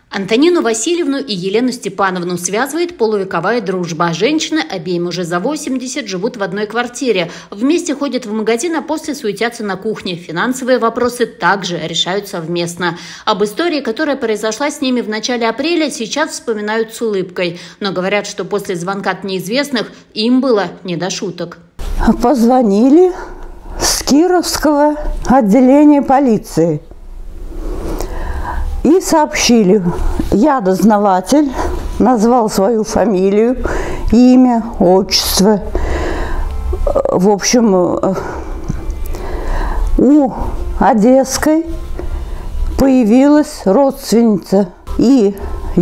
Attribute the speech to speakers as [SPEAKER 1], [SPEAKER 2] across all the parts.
[SPEAKER 1] Антонину Васильевну и Елену Степановну связывает полувековая дружба. Женщины, обеим уже за 80, живут в одной квартире. Вместе ходят в магазин, а после суетятся на кухне. Финансовые вопросы также решают совместно. Об истории, которая произошла с ними в начале апреля, сейчас вспоминают с улыбкой. Но говорят, что после звонка от неизвестных им было не до шуток.
[SPEAKER 2] Позвонили с Кировского отделения полиции. И сообщили, я дознаватель, назвал свою фамилию, имя, отчество. В общем, у Одесской появилась родственница и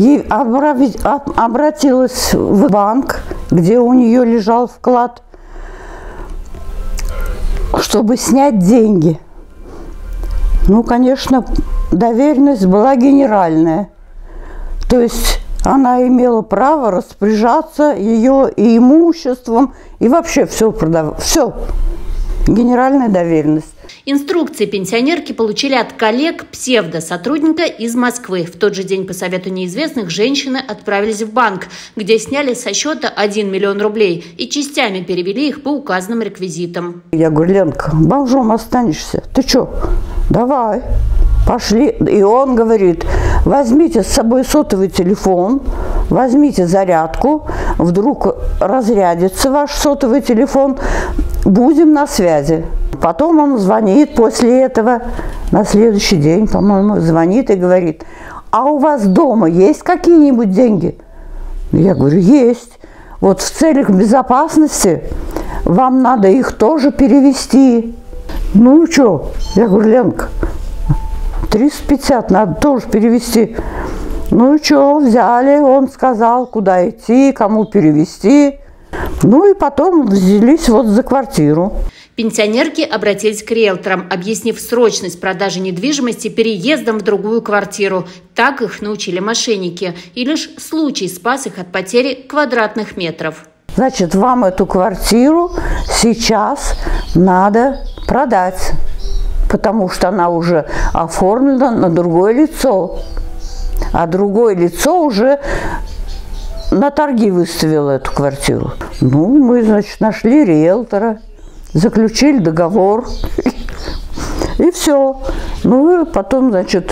[SPEAKER 2] обратилась в банк, где у нее лежал вклад, чтобы снять деньги. Ну, конечно, доверенность была генеральная. То есть она имела право распоряжаться ее и имуществом, и вообще все продавать. Все. Генеральная доверенность.
[SPEAKER 1] Инструкции пенсионерки получили от коллег псевдосотрудника из Москвы. В тот же день по совету неизвестных женщины отправились в банк, где сняли со счета 1 миллион рублей и частями перевели их по указанным реквизитам.
[SPEAKER 2] Я говорю: Ленка, бомжом останешься. Ты что? Давай. Пошли. И он говорит: возьмите с собой сотовый телефон, возьмите зарядку, вдруг разрядится ваш сотовый телефон, будем на связи. Потом он звонит после этого, на следующий день, по-моему, звонит и говорит: а у вас дома есть какие-нибудь деньги? Я говорю: есть. Вот в целях безопасности вам надо их тоже перевести. Ну что? Я говорю: Ленка, 350 надо тоже перевести. Ну и что, взяли, он сказал, куда идти, кому перевести. Ну и потом взялись вот за квартиру.
[SPEAKER 1] Пенсионерки обратились к риэлторам, объяснив срочность продажи недвижимости переездом в другую квартиру. Так их научили мошенники. И лишь случай спас их от потери квадратных метров.
[SPEAKER 2] Значит, вам эту квартиру сейчас надо продать, потому что она уже оформлена на другое лицо. А другое лицо уже на торги выставило эту квартиру. Ну, мы, значит, нашли риэлтора, заключили договор, и все. Ну, и потом, значит,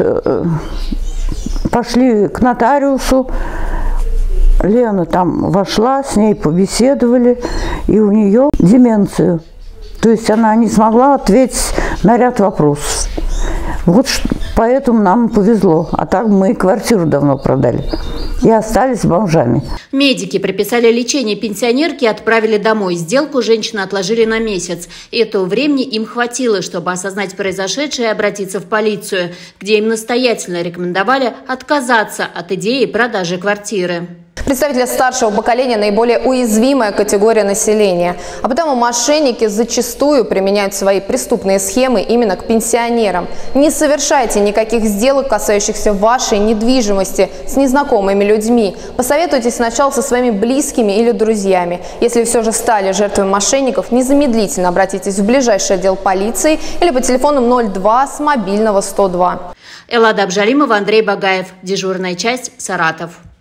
[SPEAKER 2] пошли к нотариусу. Лена там вошла, с ней побеседовали, и у нее деменция. То есть она не смогла ответить на ряд вопросов. Вот поэтому нам повезло. А так мы квартиру давно продали и остались бомжами.
[SPEAKER 1] Медики прописали лечение пенсионерки и отправили домой. Сделку женщины отложили на месяц. И этого времени им хватило, чтобы осознать произошедшее и обратиться в полицию, где им настоятельно рекомендовали отказаться от идеи продажи квартиры.
[SPEAKER 3] Представители старшего поколения – наиболее уязвимая категория населения. А потому мошенники зачастую применяют свои преступные схемы именно к пенсионерам. Не совершайте никаких сделок, касающихся вашей недвижимости, с незнакомыми людьми. Посоветуйтесь сначала со своими близкими или друзьями. Если все же стали жертвой мошенников, незамедлительно обратитесь в ближайший отдел полиции или по телефону 02 с мобильного 102.
[SPEAKER 1] Эллада Абжалимова, Андрей Багаев. Дежурная часть, Саратов.